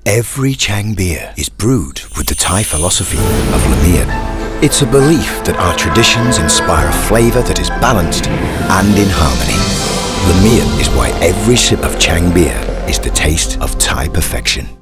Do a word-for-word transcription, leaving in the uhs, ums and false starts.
Every Chang beer is brewed with the Thai philosophy of Lamiat. It's a belief that our traditions inspire a flavour that is balanced and in harmony. Lamiat is why every sip of Chang beer is the taste of Thai perfection.